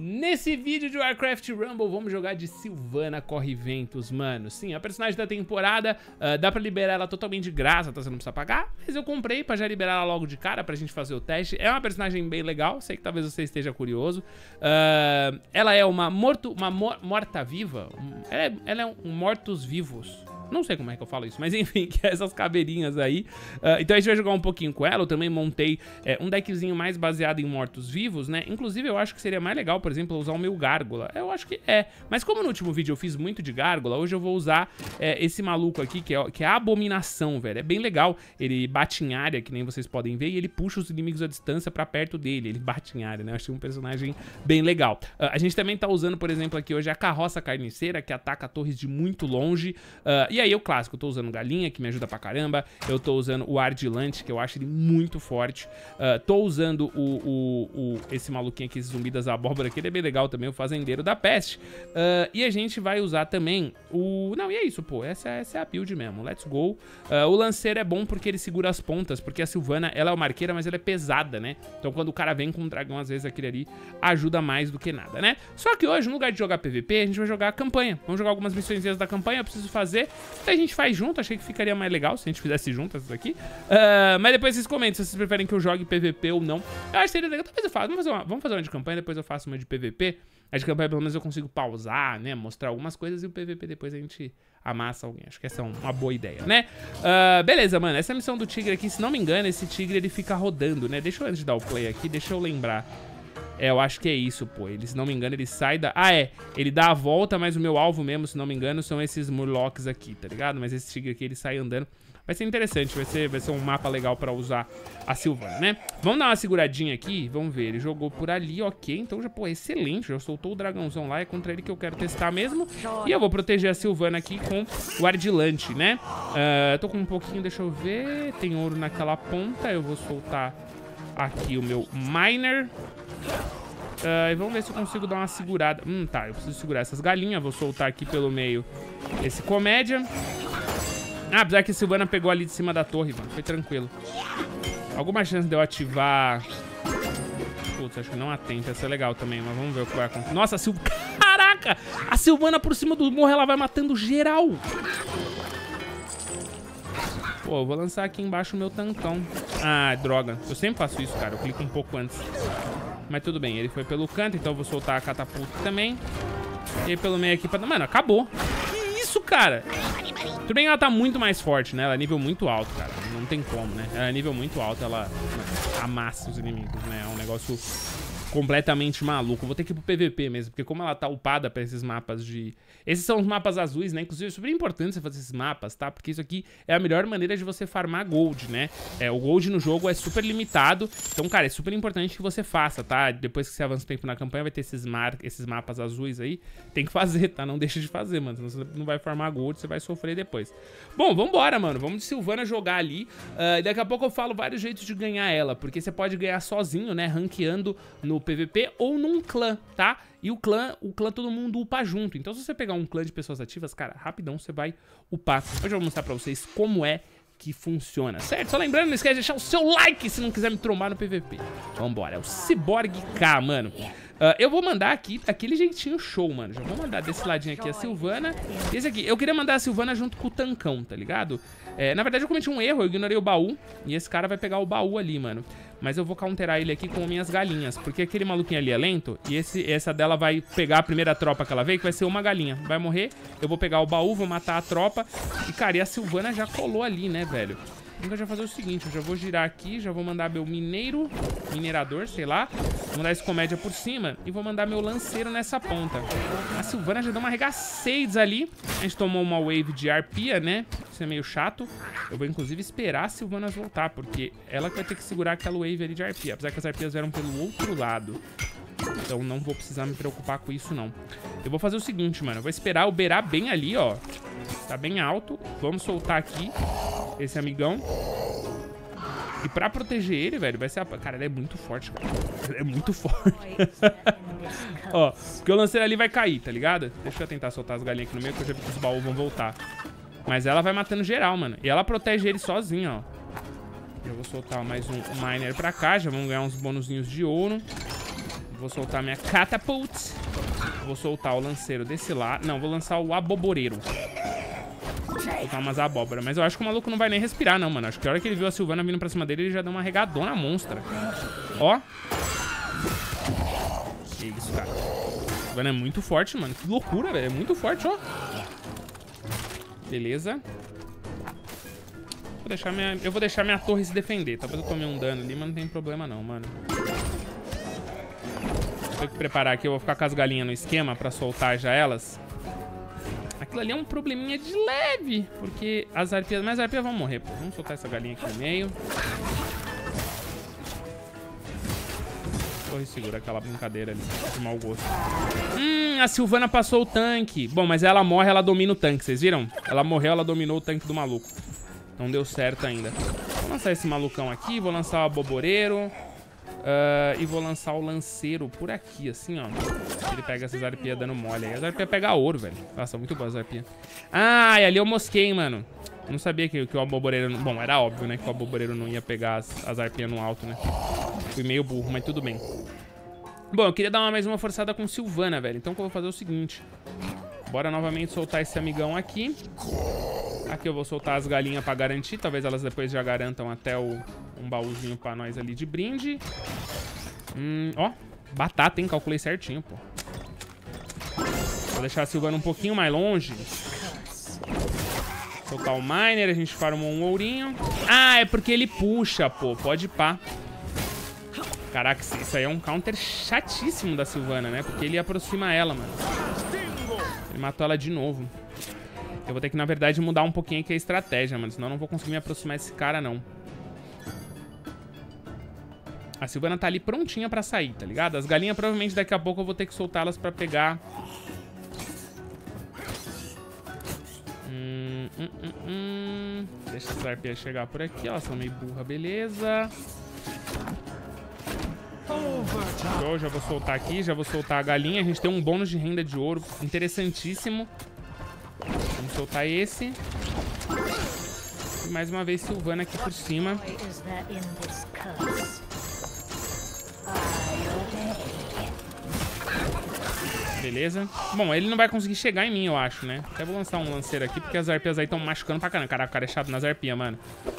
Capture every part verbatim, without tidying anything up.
Nesse vídeo de Warcraft Rumble, vamos jogar de Sylvana Corre-Ventos, mano. Sim, a personagem da temporada, uh, dá pra liberar ela totalmente de graça, tá? Você não precisa pagar, mas eu comprei pra já liberar ela logo de cara, pra gente fazer o teste. É uma personagem bem legal, sei que talvez você esteja curioso. Uh, ela é uma morto, uma mor morta-viva, um, ela, é, ela é um mortos-vivos. Não sei como é que eu falo isso, mas enfim, que é essas caveirinhas aí. Uh, então a gente vai jogar um pouquinho com ela. Eu também montei é, um deckzinho mais baseado em mortos-vivos, né? Inclusive eu acho que seria mais legal, por exemplo, usar o meu Gárgula. Eu acho que é. Mas como no último vídeo eu fiz muito de Gárgula, hoje eu vou usar é, esse maluco aqui, que é, que é a Abominação, velho. É bem legal. Ele bate em área, que nem vocês podem ver, e ele puxa os inimigos à distância pra perto dele. Ele bate em área, né? Eu achei um personagem bem legal. Uh, a gente também tá usando, por exemplo, aqui hoje a Carroça Carniceira, que ataca torres de muito longe. Uh, e aí eu, clássico, eu tô usando Galinha, que me ajuda pra caramba. Eu tô usando o Ardilante, que eu acho ele muito forte. Uh, tô usando o, o, o, esse maluquinho aqui, esse zumbi das abóbora, que ele é bem legal também, o Fazendeiro da Peste. Uh, e a gente vai usar também o... Não, e é isso, pô. Essa, essa é a build mesmo. Let's go. Uh, o Lanceiro é bom porque ele segura as pontas, porque a Sylvana, ela é uma arqueira, mas ela é pesada, né? Então quando o cara vem com um dragão, às vezes aquele ali ajuda mais do que nada, né? Só que hoje, no lugar de jogar P V P, a gente vai jogar a campanha. Vamos jogar algumas missões da campanha, eu preciso fazer. Então a gente faz junto, achei que ficaria mais legal se a gente fizesse junto essas aqui. Uh, mas depois vocês comentem se vocês preferem que eu jogue P V P ou não. Eu acho que seria legal, talvez eu faça. Vamos fazer uma, vamos fazer uma de campanha, depois eu faço uma de P V P. A de campanha pelo menos eu consigo pausar, né, mostrar algumas coisas, e o P V P depois a gente amassa alguém. Acho que essa é uma boa ideia, né? Uh, beleza, mano, essa missão do tigre aqui, se não me engano, esse tigre ele fica rodando, né? Deixa eu, antes de dar o play aqui, deixa eu lembrar. É, eu acho que é isso, pô. Ele, se não me engano, ele sai da... Ah, é. Ele dá a volta, mas o meu alvo mesmo, se não me engano, são esses Murlocs aqui, tá ligado? Mas esse tigre aqui, ele sai andando. Vai ser interessante, vai ser, vai ser um mapa legal pra usar a Sylvana, né? Vamos dar uma seguradinha aqui, vamos ver. Ele jogou por ali, ok. Então já, pô, excelente. Já soltou o dragãozão lá, é contra ele que eu quero testar mesmo. E eu vou proteger a Sylvana aqui com o Ardilante, né? Uh, tô com um pouquinho, deixa eu ver. Tem ouro naquela ponta, eu vou soltar aqui o meu Miner. Uh, e vamos ver se eu consigo dar uma segurada. Hum, tá, eu preciso segurar essas galinhas. Vou soltar aqui pelo meio esse comédia. Ah, apesar que a Sylvana pegou ali de cima da torre, mano. Foi tranquilo. Alguma chance de eu ativar... Putz, acho que não atenta. Essa é legal também, mas vamos ver o que vai acontecer. Nossa, a Sylvana... Caraca! A Sylvana por cima do morro, ela vai matando geral. Pô, eu vou lançar aqui embaixo o meu tancão. Ah, droga. Eu sempre faço isso, cara. Eu clico um pouco antes. Mas tudo bem, ele foi pelo canto, então eu vou soltar a catapulta também. E aí pelo meio aqui pra... Mano, acabou. Que isso, cara? Tudo bem que ela tá muito mais forte, né? Ela é nível muito alto, cara. Não tem como, né? Ela é nível muito alto, ela amassa os inimigos, né? É um negócio completamente maluco. Vou ter que ir pro P V P mesmo, porque como ela tá upada pra esses mapas de... Esses são os mapas azuis, né? Inclusive é super importante você fazer esses mapas, tá? Porque isso aqui é a melhor maneira de você farmar gold, né? É, o gold no jogo é super limitado. Então, cara, é super importante que você faça, tá? Depois que você avança o tempo na campanha, vai ter esses, mar... esses mapas azuis aí. Tem que fazer, tá? Não deixa de fazer, mano. Senão você não vai farmar gold, você vai sofrer depois. Bom, vambora, mano. Vamos de Sylvana jogar ali. Uh, e daqui a pouco eu falo vários jeitos de ganhar ela. Porque você pode ganhar sozinho, né? Ranqueando no P V P ou num clã, tá? E o clã, o clã todo mundo upa junto. Então se você pegar um clã de pessoas ativas, cara, rapidão você vai upar. Hoje eu vou mostrar pra vocês como é que funciona, certo? Só lembrando, não esquece de deixar o seu like se não quiser me trombar no P V P. Vambora, é o Cyborg K, mano. Uh, eu vou mandar aqui, aquele jeitinho show, mano. Já vou mandar desse ladinho aqui a Sylvana. Esse aqui, eu queria mandar a Sylvana junto com o tancão, tá ligado? É, na verdade eu cometi um erro, eu ignorei o baú. E esse cara vai pegar o baú ali, mano. Mas eu vou counterar ele aqui com minhas galinhas. Porque aquele maluquinho ali é lento. E esse, essa dela vai pegar a primeira tropa que ela veio, que vai ser uma galinha. Vai morrer, eu vou pegar o baú, vou matar a tropa. E, cara, e a Sylvana já colou ali, né, velho? Então eu já vou fazer o seguinte, eu já vou girar aqui, já vou mandar meu mineiro, minerador, sei lá. Vou mandar esse comédia por cima e vou mandar meu lanceiro nessa ponta. A Sylvana já deu uma regaceides ali. A gente tomou uma wave de arpia, né? Isso é meio chato. Eu vou inclusive esperar a Sylvana voltar, porque ela que vai ter que segurar aquela wave ali de arpia. Apesar que as arpias vieram pelo outro lado. Então não vou precisar me preocupar com isso, não. Eu vou fazer o seguinte, mano. Eu vou esperar o Berá bem ali, ó. Tá bem alto. Vamos soltar aqui esse amigão. E pra proteger ele, velho, vai ser a... Cara, ele é muito forte, cara. Ele é muito forte. Ó, porque o lanceiro ali vai cair, tá ligado? Deixa eu tentar soltar as galinhas aqui no meio, que eu já vi que os baús vão voltar. Mas ela vai matando geral, mano. E ela protege ele sozinha, ó. Eu vou soltar mais um miner pra cá. Já vamos ganhar uns bonuzinhos de ouro. Vou soltar minha Catapult. Vou soltar o lanceiro desse lado. Não, vou lançar o aboboreiro. Vou soltar umas abóbora. Mas eu acho que o maluco não vai nem respirar, não, mano. Acho que a hora que ele viu a Sylvana vindo pra cima dele, ele já deu uma regadona monstra. Ó. Que isso, cara. A Sylvana é muito forte, mano. Que loucura, velho. É muito forte, ó. Beleza. Vou deixar minha... Eu vou deixar minha torre se defender. Talvez eu tome um dano ali, mas não tem problema não, mano. Vou ter que preparar aqui. Eu vou ficar com as galinhas no esquema pra soltar já elas. Aquilo ali é um probleminha de leve. Porque as arpias... Mas as arpias vão morrer, pô. Vamos soltar essa galinha aqui no meio. Torre segura aquela brincadeira ali. De mau gosto. Hum, a Sylvana passou o tanque. Bom, mas ela morre, ela domina o tanque. Vocês viram? Ela morreu, ela dominou o tanque do maluco. Não deu certo ainda. Vou lançar esse malucão aqui. Vou lançar o aboboreiro. Uh, e vou lançar o lanceiro por aqui, assim, ó. Ele pega essas arpias dando mole aí. As arpias pegam ouro, velho. Nossa, muito boas as arpias. Ah, e ali eu mosquei, mano. Eu não sabia que, que o aboboreiro... Bom, era óbvio, né? Que o aboboreiro não ia pegar as, as arpias no alto, né? Fui meio burro, mas tudo bem. Bom, eu queria dar uma, mais uma forçada com Sylvana, velho. Então o que eu vou fazer é o seguinte. Bora novamente soltar esse amigão aqui. Aqui eu vou soltar as galinhas pra garantir. Talvez elas depois já garantam até o, um baúzinho pra nós ali de brinde. Hum, ó, batata, hein? Calculei certinho, pô. Vou deixar a Sylvana um pouquinho mais longe. Soltar o miner, a gente farmou um ourinho. Ah, é porque ele puxa, pô. Pode pá. Caraca, isso aí é um counter chatíssimo da Sylvana, né? Porque ele aproxima ela, mano. Ele matou ela de novo. Eu vou ter que, na verdade, mudar um pouquinho aqui a estratégia, mano. Senão eu não vou conseguir me aproximar desse cara, não. A Sylvana tá ali prontinha pra sair, tá ligado? As galinhas, provavelmente, daqui a pouco eu vou ter que soltá-las pra pegar... Hum, hum, hum, hum. Deixa as arpias chegar por aqui. Elas são meio burra, beleza. Eu já vou soltar aqui, já vou soltar a galinha. A gente tem um bônus de renda de ouro interessantíssimo. Vamos soltar esse. E mais uma vez Sylvana aqui por cima. Beleza. Bom, ele não vai conseguir chegar em mim, eu acho, né? Até vou lançar um lanceiro aqui, porque as arpias aí estão machucando pra caramba. Caraca, o cara é chato nas arpias, mano.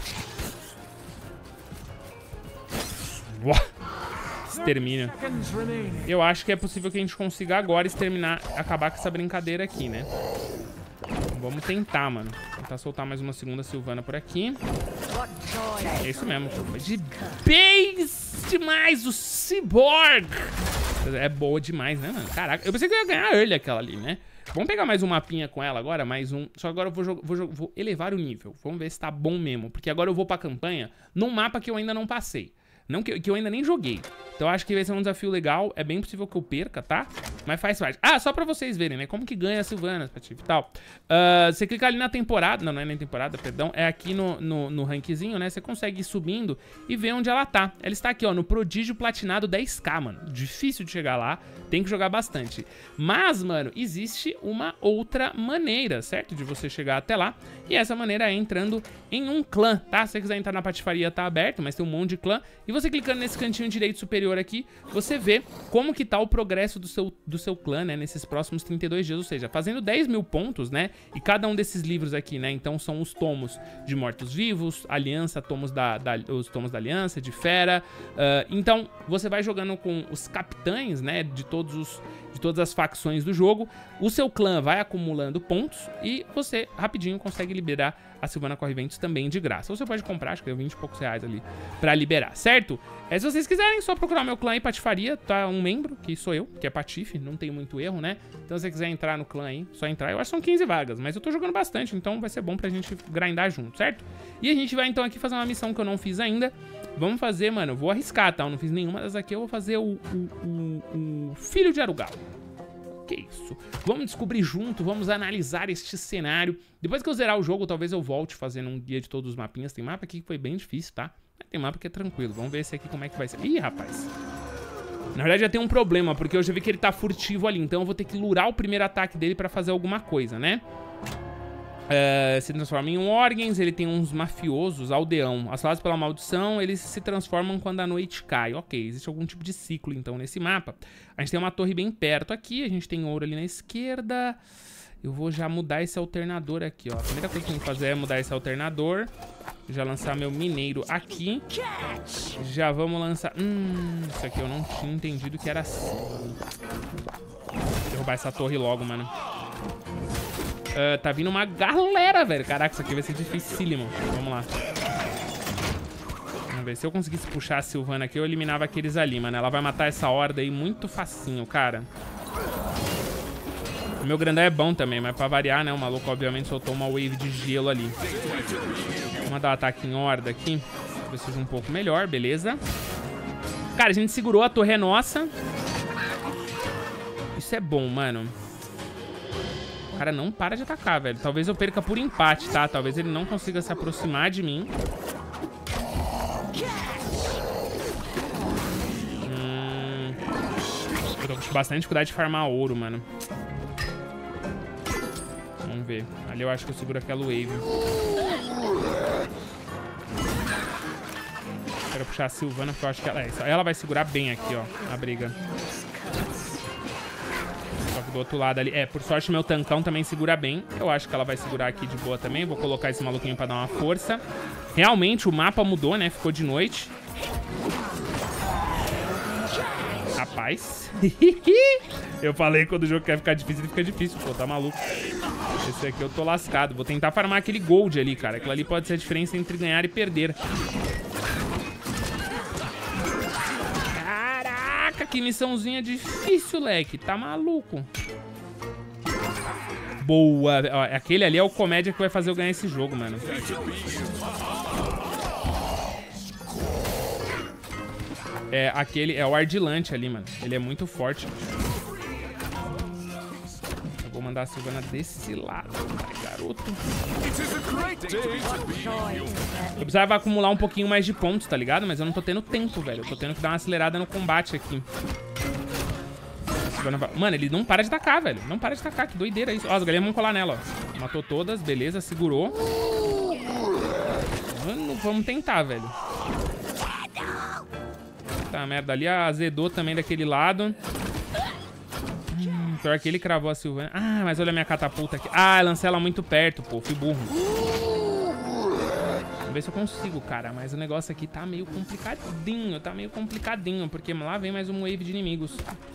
Uau. Extermínio. Eu acho que é possível que a gente consiga agora exterminar, acabar com essa brincadeira aqui, né? Vamos tentar, mano. Tentar soltar mais uma segunda Sylvana por aqui. É isso mesmo. Foi de base demais o Cyborg. É boa demais, né, mano? Caraca, eu pensei que eu ia ganhar early aquela ali, né? Vamos pegar mais um mapinha com ela agora, mais um. Só agora eu vou, vou, vou elevar o nível. Vamos ver se tá bom mesmo. Porque agora eu vou pra campanha num mapa que eu ainda não passei. Não que, que eu ainda nem joguei. Então eu acho que vai ser um desafio legal. É bem possível que eu perca, tá? Mas faz parte. Ah, só pra vocês verem, né? Como que ganha a Sylvana, Patife e tal. Uh, você clica ali na temporada. Não, não é na temporada, perdão. É aqui no, no, no rankzinho, né? Você consegue ir subindo e ver onde ela tá. Ela está aqui, ó, no Prodígio Platinado dez K, mano. Difícil de chegar lá. Tem que jogar bastante. Mas, mano, existe uma outra maneira, certo? De você chegar até lá. E essa maneira é entrando em um clã, tá? Se você quiser entrar na patifaria, tá aberto, mas tem um monte de clã. E você clicando nesse cantinho direito superior aqui, você vê como que tá o progresso do seu, do seu clã, né? Nesses próximos trinta e dois dias, ou seja, fazendo dez mil pontos, né? E cada um desses livros aqui, né? Então são os tomos de Mortos-Vivos, Aliança, tomos da, da, os tomos da Aliança, de Fera. Uh, então, você vai jogando com os capitães, né? De todos os... de todas as facções do jogo, o seu clã vai acumulando pontos e você rapidinho consegue liberar a Sylvana Corre-Ventos também de graça. Ou você pode comprar, acho que é vinte e poucos reais ali pra liberar, certo? É, se vocês quiserem, só procurar meu clã aí, Patifaria, tá um membro, que sou eu, que é Patife, não tem muito erro, né? Então se você quiser entrar no clã aí, só entrar. Eu acho que são quinze vagas, mas eu tô jogando bastante, então vai ser bom pra gente grindar junto, certo? E a gente vai então aqui fazer uma missão que eu não fiz ainda. Vamos fazer, mano, eu vou arriscar, tá? Eu não fiz nenhuma das aqui, eu vou fazer o, o, o, o Filho de Arugal. Que isso? Vamos descobrir junto, vamos analisar este cenário. Depois que eu zerar o jogo, talvez eu volte fazendo um guia de todos os mapinhas. Tem mapa aqui que foi bem difícil, tá? Tem mapa que é tranquilo. Vamos ver esse aqui como é que vai ser. Ih, rapaz. Na verdade já tem um problema, porque eu já vi que ele tá furtivo ali. Então eu vou ter que lurar o primeiro ataque dele pra fazer alguma coisa, né? Uh, se transforma em um Organs, ele tem uns mafiosos, aldeão. Assolados pela maldição, eles se transformam quando a noite cai. Ok, existe algum tipo de ciclo, então, nesse mapa. A gente tem uma torre bem perto aqui, a gente tem ouro ali na esquerda. Eu vou já mudar esse alternador aqui, ó. A primeira coisa que eu tenho que fazer é mudar esse alternador. Já lançar meu mineiro aqui. Já vamos lançar... Hum, isso aqui eu não tinha entendido que era assim. Vou derrubar essa torre logo, mano. Uh, tá vindo uma galera, velho. Caraca, isso aqui vai ser dificílimo. Vamos lá. Vamos ver. Se eu conseguisse puxar a Sylvana aqui, eu eliminava aqueles ali, mano. Ela vai matar essa horda aí muito facinho, cara. O meu grandão é bom também, mas pra variar, né? O maluco, obviamente, soltou uma wave de gelo ali. Vamos mandar um ataque em horda aqui. Pra ver se seja um pouco melhor, beleza. Cara, a gente segurou. A torre é nossa. Isso é bom, mano. O cara não para de atacar, velho. Talvez eu perca por empate, tá? Talvez ele não consiga se aproximar de mim. Hum... Eu tô com bastante dificuldade de farmar ouro, mano. Vamos ver. Ali eu acho que eu seguro aquela wave. Quero puxar a Sylvana, porque eu acho que ela, ela vai segurar bem aqui, ó, a briga. Do outro lado ali. É, por sorte meu tancão também segura bem. Eu acho que ela vai segurar aqui de boa também. Vou colocar esse maluquinho pra dar uma força. Realmente o mapa mudou, né? Ficou de noite. Rapaz. Eu falei que quando o jogo quer ficar difícil, ele fica difícil. Pô, tá maluco. Esse aqui eu tô lascado. Vou tentar farmar aquele gold ali, cara. Aquilo ali pode ser a diferença entre ganhar e perder. Que missãozinha difícil, leque. Tá maluco. Boa. Ó, aquele ali é o comédia que vai fazer eu ganhar esse jogo, mano. É, aquele é o Ardilante ali, mano. Ele é muito forte. Eu vou mandar a Sylvana desse lado, garoto. Eu precisava acumular um pouquinho mais de pontos, tá ligado? Mas eu não tô tendo tempo, velho. Eu tô tendo que dar uma acelerada no combate aqui. Mano, ele não para de tacar, velho. Não para de tacar, que doideira isso. Ó, as galinhas vão colar nela, ó. Matou todas, beleza, segurou. Mano, vamos tentar, velho. Tá, merda, ali azedou também daquele lado. Hum, pior que ele cravou a Sylvana. Ah, mas olha a minha catapulta aqui. Ah, lancei ela muito perto, pô. Fui burro. Vamos ver se eu consigo, cara. Mas o negócio aqui tá meio complicadinho. Tá meio complicadinho. Porque lá vem mais um wave de inimigos.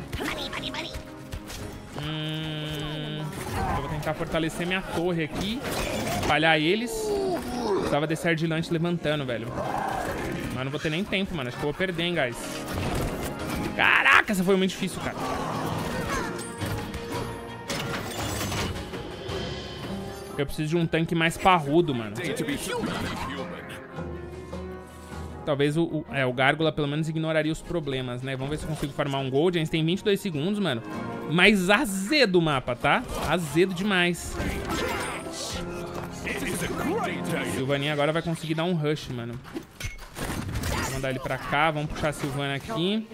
Hum, eu vou tentar fortalecer minha torre aqui. Espalhar eles. Precisava desse ardilante levantando, velho. Mas não vou ter nem tempo, mano. Acho que eu vou perder, hein, guys. Caraca, essa foi muito difícil, cara. Eu preciso de um tanque mais parrudo, mano. Talvez o, o, é, o Gárgula pelo menos ignoraria os problemas, né? Vamos ver se eu consigo farmar um gold. A gente tem vinte e dois segundos, mano. Mas azedo o mapa, tá? Azedo demais. Sylvaninha agora vai conseguir dar um rush, mano. Vou mandar ele pra cá. Vamos puxar a Sylvana aqui.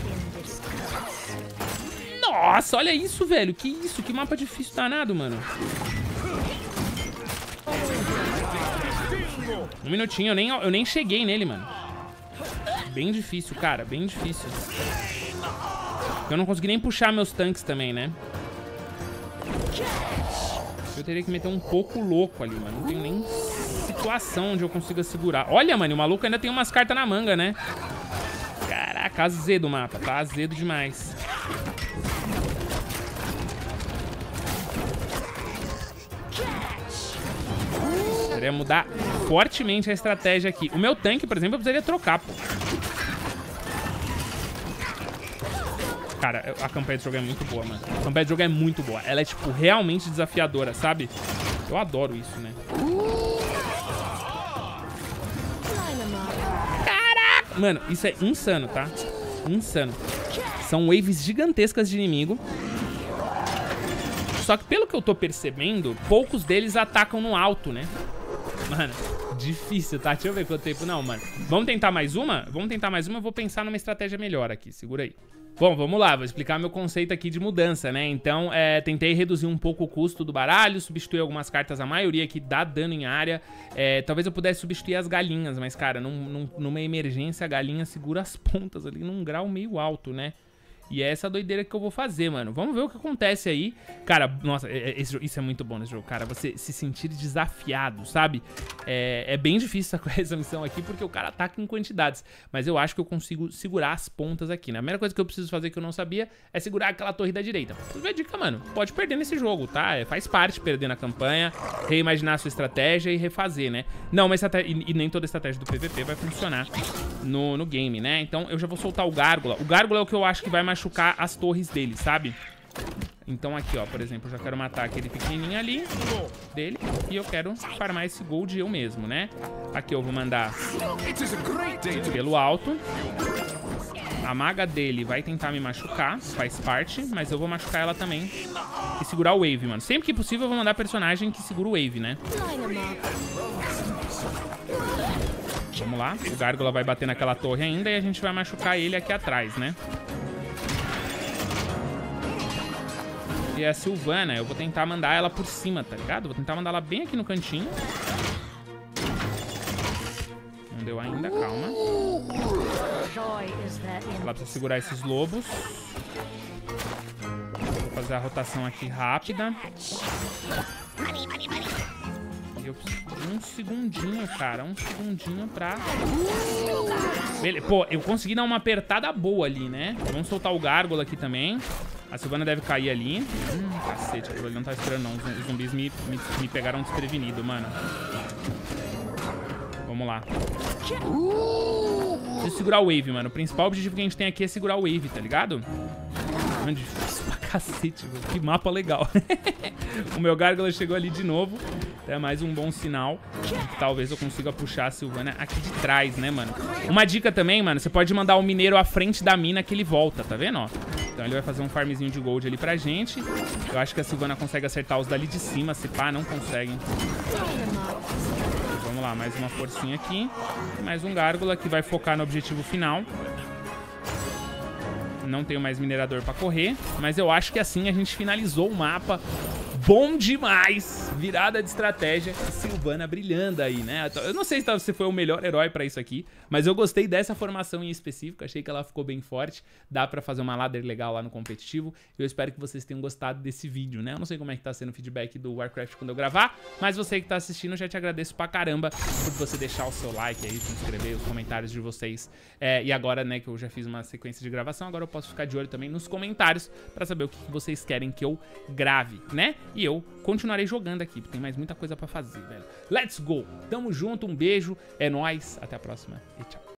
Nossa, olha isso, velho. Que isso? Que mapa difícil danado, mano. Um minutinho. Eu nem, eu nem cheguei nele, mano. Bem difícil, cara. Bem difícil. Eu não consegui nem puxar meus tanques também, né? Eu teria que meter um pouco louco ali, mano. Não tem nem situação onde eu consiga segurar. Olha, mano, o maluco ainda tem umas cartas na manga, né? Caraca, azedo o mapa. Tá azedo demais. Precisaria mudar fortemente a estratégia aqui. O meu tanque, por exemplo, eu precisaria trocar, pô. Cara, a campanha de jogo é muito boa, mano. A campanha de jogo é muito boa. Ela é, tipo, realmente desafiadora, sabe? Eu adoro isso, né? Caraca! Mano, isso é insano, tá? Insano. São waves gigantescas de inimigo. Só que, pelo que eu tô percebendo, poucos deles atacam no alto, né? Mano, difícil, tá? Deixa eu ver quanto tempo. Não, mano. Vamos tentar mais uma? Vamos tentar mais uma. Eu vou pensar numa estratégia melhor aqui. Segura aí. Bom, vamos lá, vou explicar meu conceito aqui de mudança, né? Então, é, tentei reduzir um pouco o custo do baralho, substituir algumas cartas, a maioria que dá dano em área. É, talvez eu pudesse substituir as galinhas, mas, cara, num, num, numa emergência, a galinha segura as pontas ali num grau meio alto, né? E é essa doideira que eu vou fazer, mano. Vamos ver o que acontece aí. Cara, nossa, esse, isso é muito bom nesse jogo, cara. Você se sentir desafiado, sabe? É, é bem difícil essa missão aqui, porque o cara ataca em quantidades. Mas eu acho que eu consigo segurar as pontas aqui, né? A primeira coisa que eu preciso fazer que eu não sabia é segurar aquela torre da direita. Você vê a dica, mano. Pode perder nesse jogo, tá? É, faz parte perder na campanha, reimaginar a sua estratégia e refazer, né? Não, mas e, e nem toda estratégia do P V P vai funcionar no, no game, né? Então eu já vou soltar o Gárgula. O Gárgula é o que eu acho que vai machucar as torres dele, sabe? Então aqui, ó, por exemplo, eu já quero matar aquele pequenininho ali dele e eu quero farmar esse gold eu mesmo, né? Aqui eu vou mandar pelo alto. A maga dele vai tentar me machucar, faz parte, mas eu vou machucar ela também e segurar o wave, mano. Sempre que possível eu vou mandar personagem que segura o wave, né? Vamos lá, o Gárgula vai bater naquela torre ainda e a gente vai machucar ele aqui atrás, né? E a Sylvana, eu vou tentar mandar ela por cima, tá ligado? Vou tentar mandar ela bem aqui no cantinho. Não deu ainda, calma. Ela precisa segurar esses lobos. Vou fazer a rotação aqui rápida. E eu preciso de um segundinho, cara. Um segundinho pra... Beleza. Pô, eu consegui dar uma apertada boa ali, né? Vamos soltar o Gárgula aqui também. A Sylvana deve cair ali. Hum, cacete, aquilo ali não tá esperando não. Os zumbis me, me, me pegaram desprevenido, mano. Vamos lá. Preciso segurar o wave, mano. O principal objetivo que a gente tem aqui é segurar o wave, tá ligado? Mano, difícil pra cacete, velho. Que mapa legal. O meu Gárgula chegou ali de novo. É mais um bom sinal. Talvez eu consiga puxar a Sylvana aqui de trás, né, mano? Uma dica também, mano. Você pode mandar o mineiro à frente da mina que ele volta, tá vendo, ó? Então ele vai fazer um farmzinho de gold ali pra gente. Eu acho que a Sylvana consegue acertar os dali de cima. Se pá, não consegue. Vamos lá, mais uma forcinha aqui. E mais um Gárgula que vai focar no objetivo final. Não tenho mais minerador pra correr. Mas eu acho que assim a gente finalizou o mapa. Bom demais! Virada de estratégia e Sylvana brilhando aí, né? Eu não sei se você foi o melhor herói pra isso aqui, mas eu gostei dessa formação em específico. Achei que ela ficou bem forte. Dá pra fazer uma ladder legal lá no competitivo. Eu espero que vocês tenham gostado desse vídeo, né? Eu não sei como é que tá sendo o feedback do Warcraft quando eu gravar, mas você que tá assistindo, eu já te agradeço pra caramba por você deixar o seu like aí, se inscrever, os comentários de vocês. É, e agora, né, que eu já fiz uma sequência de gravação, agora eu posso ficar de olho também nos comentários pra saber o que vocês querem que eu grave, né? E eu continuarei jogando aqui, porque tem mais muita coisa pra fazer, velho. Let's go! Tamo junto, um beijo, é nóis, até a próxima e tchau.